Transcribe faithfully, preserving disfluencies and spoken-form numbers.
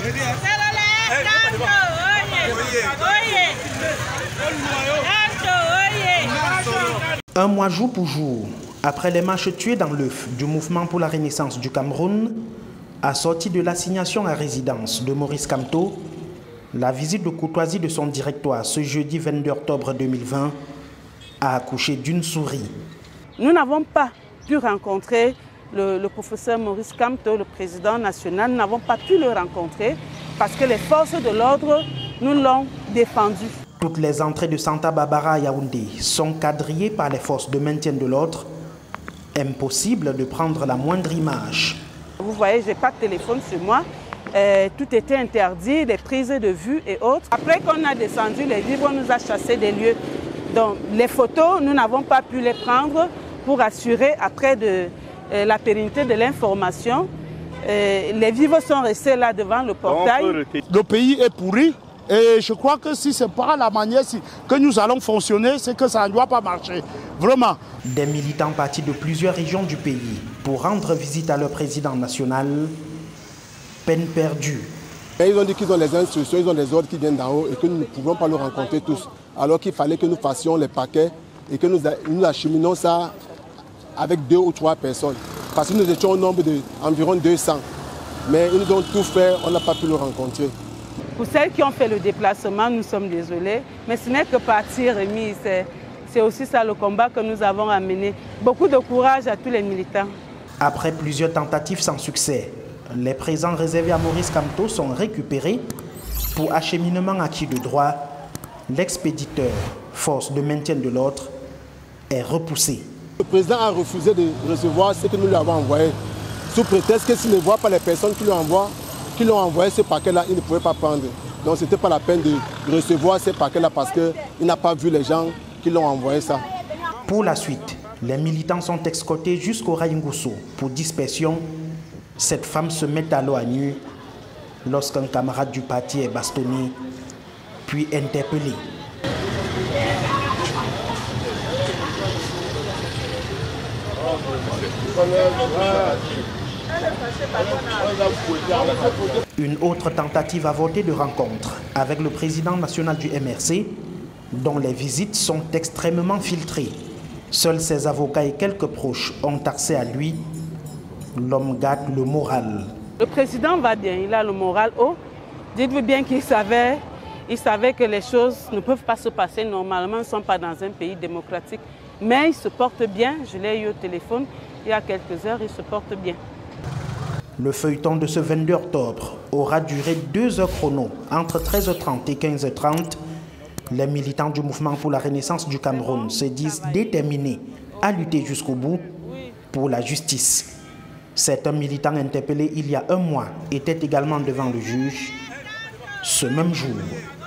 Un mois jour pour jour, après les marches tuées dans l'œuf du mouvement pour la renaissance du Cameroun, assorti de l'assignation à résidence de Maurice Kamto, la visite de courtoisie de son directoire ce jeudi vingt-deux octobre deux mille vingt a accouché d'une souris. Nous n'avons pas pu rencontrer le, le professeur Maurice Kamto, le président national. Nous n'avons pas pu le rencontrer parce que les forces de l'ordre nous l'ont défendu. Toutes les entrées de Santa Barbara à Yaoundé sont quadrillées par les forces de maintien de l'ordre. Impossible de prendre la moindre image. Vous voyez, je n'ai pas de téléphone sur moi. Euh, tout était interdit, des prises de vue et autres. Après qu'on a descendu, les vivres nous a chassés des lieux. Donc les photos, nous n'avons pas pu les prendre pour assurer après de, euh, la pérennité de l'information. Euh, les vivres sont restés là devant le portail. Le pays est pourri. Et je crois que si ce n'est pas la manière que nous allons fonctionner, c'est que ça ne doit pas marcher. Vraiment. Des militants partis de plusieurs régions du pays pour rendre visite à leur président national, peine perdue. Et ils ont dit qu'ils ont les instructions, ils ont les ordres qui viennent d'en haut et que nous ne pouvons pas les rencontrer tous. Alors qu'il fallait que nous fassions les paquets et que nous, nous acheminons ça avec deux ou trois personnes. Parce que nous étions au nombre d'environ deux cents. Mais ils nous ont tout fait, on n'a pas pu le rencontrer. Pour celles qui ont fait le déplacement, nous sommes désolés, mais ce n'est que partie remise. C'est aussi ça le combat que nous avons amené. Beaucoup de courage à tous les militants. Après plusieurs tentatives sans succès, les présents réservés à Maurice Kamto sont récupérés pour acheminement acquis de droit. L'expéditeur, force de maintien de l'ordre, est repoussé. Le président a refusé de recevoir ce que nous lui avons envoyé, sous prétexte que s'il ne voit pas les personnes qui lui envoient, qui l'ont envoyé ce paquet-là, il ne pouvait pas prendre. Donc ce n'était pas la peine de recevoir ces paquets-là parce qu'il n'a pas vu les gens qui l'ont envoyé ça. Pour la suite, les militants sont escortés jusqu'au Raïngousso pour dispersion. Cette femme se met alors à nu lorsqu'un camarade du parti est bastonné, puis interpellé. Une autre tentative avortée de rencontre avec le président national du M R C, dont les visites sont extrêmement filtrées. Seuls ses avocats et quelques proches ont accès à lui. L'homme garde le moral. Le président va bien, il a le moral haut. Dites-vous bien qu'il savait, il savait que les choses ne peuvent pas se passer normalement, nous ne sommes pas dans un pays démocratique. Mais il se porte bien, je l'ai eu au téléphone il y a quelques heures, il se porte bien. Le feuilleton de ce vingt-deux octobre aura duré deux heures chrono, entre treize heures trente et quinze heures trente. Les militants du mouvement pour la renaissance du Cameroun se disent déterminés à lutter jusqu'au bout pour la justice. Certains militants interpellés il y a un mois étaient également devant le juge ce même jour.